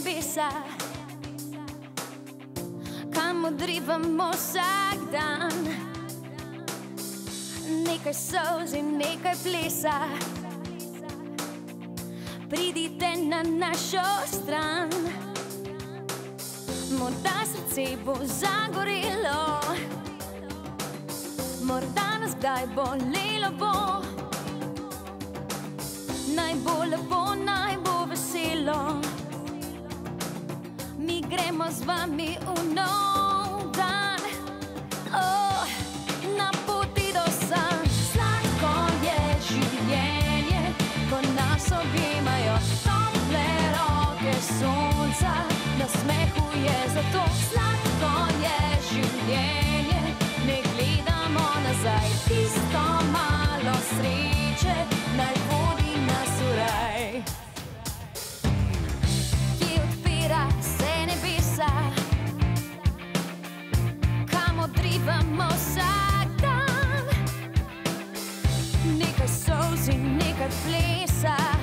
nebesa, kam odrivamo vsak dan. Nekaj solz in nekaj plesa, pridite na našo stran. Morda srce bo zagorelo, morda nas kdaj bolelo bo. Naj bo lepo, naj bo veselo, mi gremo z vami v nov dan. Na poti do sanj, sladko je življenje, ko nas objemajo tople roke sonca. Na smehu je zato sladko je življenje, ne gledamo nazaj. Tisto malo sreče naj vodi nas v raj, ki odpira se nebesa, kam odrivamo vsak dan. Nekaj solz in nekaj plesa,